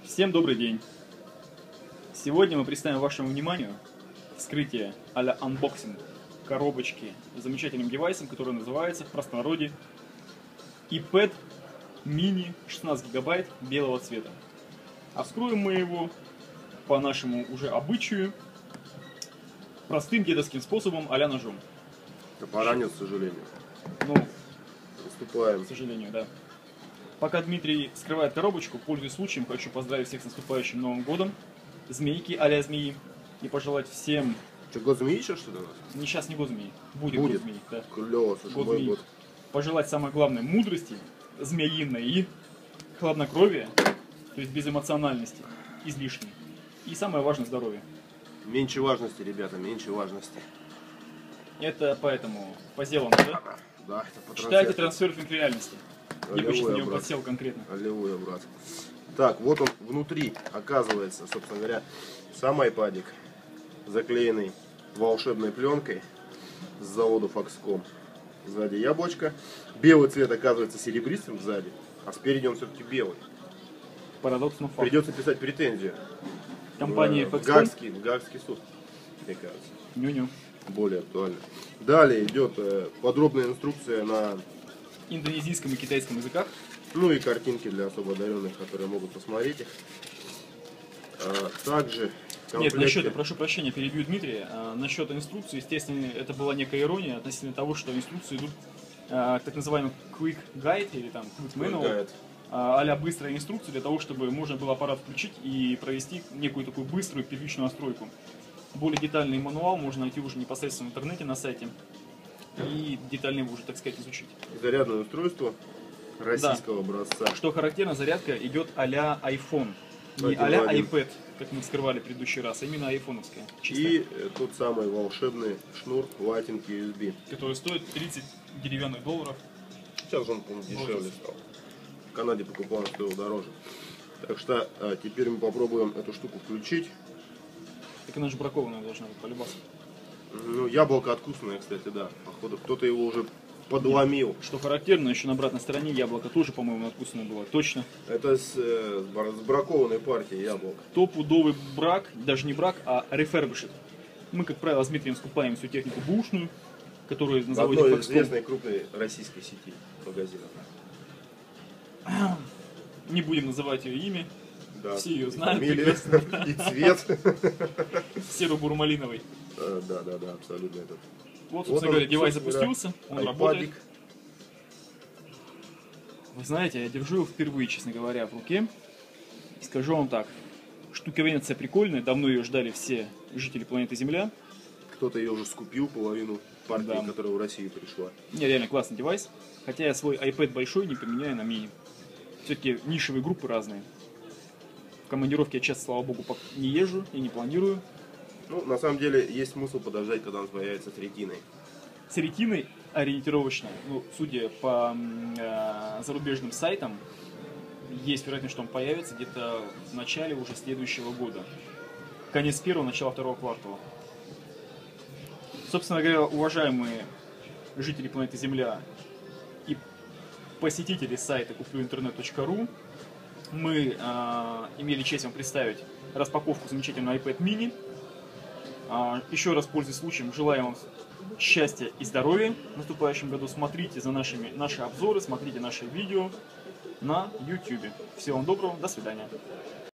Всем добрый день! Сегодня мы представим вашему вниманию вскрытие а-ля анбоксинг коробочки с замечательным девайсом, который называется в простонародье iPad mini 16 гигабайт белого цвета. А вскроем мы его по нашему уже обычаю простым дедовским способом а-ля ножом. Топора нет, к сожалению. Ну, приступаем. К сожалению, да. Пока Дмитрий скрывает коробочку, пользуясь случаем, хочу поздравить всех с наступающим Новым годом. Змейки а-ля змеи. И пожелать всем... Что, год змеи еще что-то у нас? Не сейчас, не год змеи. Будет год змеи, да. Клево, слушай, Год мой змеи. год. Пожелать самое главное мудрости, змеиной и хладнокровия, то есть безэмоциональности, излишней. И самое важное здоровье. Меньше важности, ребята, меньше важности. Это поэтому по сделанному, да? Да, это по Читайте трансферфинг реальности. Я бы сейчас на Аллилуйя, него брат. подсел конкретно. Аллилуйя, брат. Так, вот он внутри, оказывается, собственно говоря, сам айпадик, заклеенный волшебной пленкой с завода Foxconn. Сзади яблочко. Белый цвет оказывается серебристым сзади, а спереди он все-таки белый. Парадокс, но факт. Придется писать претензию. Компания в Foxconn. Гаагский суд, мне кажется. Ню-ню. Более актуально. Далее идет подробная инструкция на, Индонезийском и китайском языках. ну и картинки для особо одаренных, которые могут посмотреть их. Также в Нет, комплекте... насчет, прошу прощения, перебью Дмитрия. Насчет инструкции, естественно, это была некая ирония относительно того, что инструкции идут так называемый Quick Guide или там Quick Manual, а-ля быстрая инструкция для того, чтобы можно было аппарат включить и провести некую такую быструю первичную настройку. Более детальный мануал можно найти уже непосредственно в интернете на сайте и детально его уже, так сказать, изучить. Зарядное устройство российского образца. Что характерно, зарядка идет а-ля iPhone. Не Один а-ля в один. iPad, как мы скрывали в предыдущий раз, а именно айфоновская. И тот самый волшебный шнур Lightning USB. Который стоит 30 деревянных долларов. Сейчас он, по-моему, дешевле стал. В Канаде покупал, он стоил дороже. Так что теперь мы попробуем эту штуку включить. Так она же бракованная должна быть, полюбаться. Ну, яблоко откусанное, кстати, да. Походу, кто-то его уже подломил. Что характерно, еще на обратной стороне яблоко тоже, по-моему, откусанное было. Точно. Это с бракованной партии яблок. Стопудовый брак, даже не брак, а refurbished. Мы, как правило, с Дмитрием скупаем всю технику бэушную, которую на В заводе одной Foxconn. известной крупной российской сети магазинов. Не будем называть ее имя. Да. Все ее И знают фамилия, и цвет. Серо-бурмалиновый. Да, абсолютно этот. Вот, собственно говоря, девайс собственно говоря, запустился, он iPadик. работает. Вы знаете, я держу его впервые, честно говоря, в руке. И скажу вам так, штуковина прикольная, давно ее ждали все жители планеты Земля. Кто-то ее уже скупил, половину партии, Да. которая в Россию пришла. Не, реально классный девайс. Хотя я свой iPad большой не поменяю на мини. Все-таки нишевые группы разные. В командировке я часто, слава богу, не езжу и не планирую. Ну, на самом деле, есть смысл подождать, когда он появится с ретиной. С ретиной ориентировочно, ну, судя по зарубежным сайтам, есть вероятность, что он появится где-то в начале уже следующего года. Конец первого, начало второго квартала. Собственно говоря, уважаемые жители планеты Земля и посетители сайта kuplюinternet.ru, мы имели честь вам представить распаковку замечательного iPad mini. Еще раз, пользуясь случаем, желаю вам счастья и здоровья в наступающем году. Смотрите за наши обзоры, смотрите наши видео на YouTube. Всего вам доброго, до свидания.